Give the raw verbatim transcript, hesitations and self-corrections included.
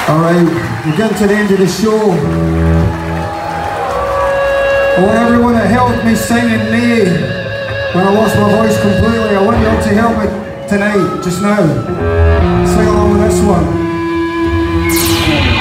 Alright, we're getting to the end of the show. I want everyone that helped me singing May when I lost my voice completely, I want you all to help me tonight, just now. Sing along with this one.